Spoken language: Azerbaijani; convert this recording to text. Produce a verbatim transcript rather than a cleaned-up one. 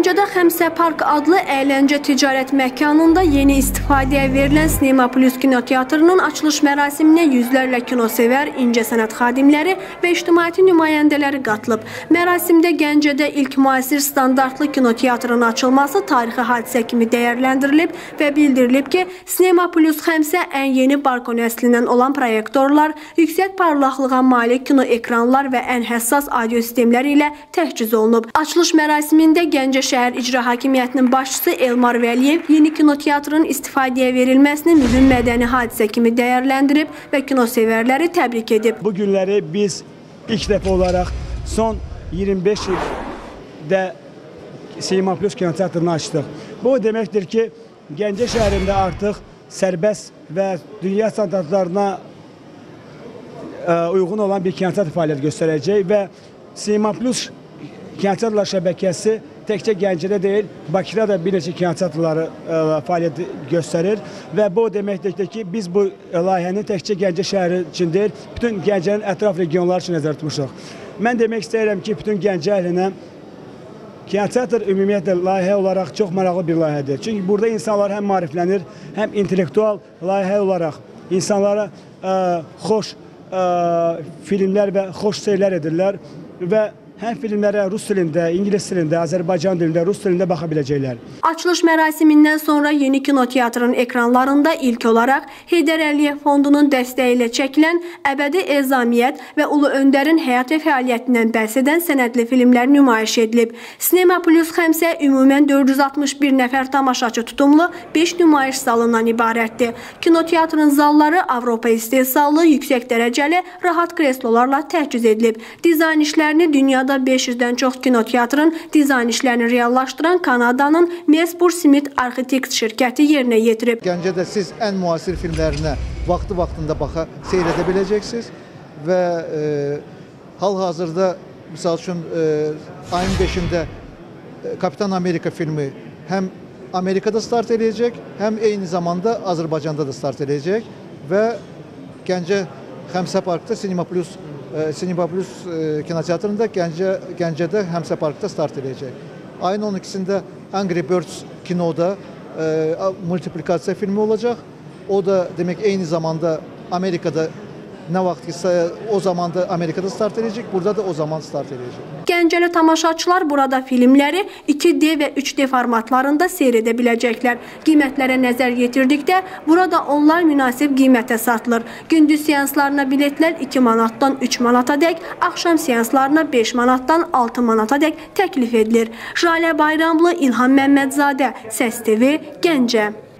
Gəncədə Xəmsə Park adlı əyləncə ticarət məkanında yeni istifadəyə verilən Sinema Plus kinoteatrının açılış mərasiminə yüzlərlə kinosevər, incəsənət xadimləri və ictimaiyyəti nümayəndələri qatılıb. Mərasimdə Gəncədə ilk müasir standartlı kinoteatrın açılması tarixi hadisə kimi dəyərləndirilib və bildirilib ki, Sinema Plus Xəmsə ən yeni Barko nəslindən olan proyektorlar, yüksək parlaqlığa malik kino ekranlar və ən həssas audio sistemləri ilə təchiz olunub. Açılış mərasimində Gəncə şəhər icra hakimiyyətinin başçısı Elmar Vəliyev yeni kinoteatrın istifadəyə verilməsini mühüm mədəni hadisə kimi dəyərləndirib və kinosevərləri təbrik edib. Bu günləri biz ilk dəfə olaraq son iyirmi beş ildə Sinema Plus kinoteatrını açdıq. Bu deməkdir ki, Gəncə şəhərində artıq sərbəst və dünya standartlarına uyğun olan bir kinoteatr fəaliyyət göstərəcək və Sinema Plus kinoteatrlar şəbəkəsi təkcə Gəncədə deyil, Bakıda da bir neçə kinoteatrları fəaliyyət göstərir və bu deməkdir ki, biz bu layihəni təkcə Gəncə şəhəri üçün deyil, bütün Gəncənin ətraf regionları üçün nəzərdə tutmuşuq. Mən demək istəyirəm ki, bütün Gəncə əhlinə kinoteatr ümumiyyətlə layihə olaraq çox maraqlı bir layihədir. Çünki burada insanlar həm maariflənir, həm intellektual layihə olaraq insanlara xoş filmlər və xoş seyirlər edirlər və həm filmlərə rus dilində, ingilis dilində, Azərbaycan dilində, rus dilində baxa biləcəklər. Açılış mərasimindən sonra yeni kinoteatrın ekranlarında ilk olaraq Heydər Əliyev Fondunun dəstəyi ilə çəkilən Əbədi Ezamiyyət və Ulu Öndərin həyat və fəaliyyətindən bəhs edən sənədli filmlər nümayiş edilib. Sinema Plus Xəmsə ümumən dörd yüz altmış bir nəfər tamaşaçı tutumlu beş nümayiş zalından ibarətdir. Kinoteatrın zalları Avropa istehsalı, yüksək dərəcəli, rahat kreslolarla təchiz edilib. Dizayn işlərini dünyada beş yüzdən çox kinoteatrın dizayn işlərini reallaşdıran Kanadanın Mesbur Smith Architect şirkəti yerinə yetirib. Gəncədə siz ən müasir filmlərinə vaxtı-vaxtında baxa, seyr edə biləcəksiniz və e, hal-hazırda misal üçün e, ayın beşində e, Kapitan Amerika filmi həm Amerikada start edəcək, həm eyni zamanda Azərbaycanda da start edəcək və Gəncə Xəmsə Parkda Sinema Plus Sinema Plus kinoteatrında Gəncə, Gəncədə Xəmsə Parkda start edəcək. Ayın on ikisində Angry Birds kinoda e, multiplikasiya filmi olacaq. O da demək eyni zamanda Amerikada nə vaxt ki o zaman da Amerikada start edəcək, burada da o zaman start edəcək. Gəncəli tamaşaçılar burada filmləri iki D və üç D formatlarında seyr edə biləcəklər. Qiymətlərə nəzər yetirdikdə burada onlar münasib qiymətə satılır. Gündüz seanslarına biletlər iki manatdan üç manata dək, axşam seanslarına beş manatdan altı manata dək təklif edilir. Jalə Bayramlı, İlham Məmmədzadə, Səs T V, Gəncə.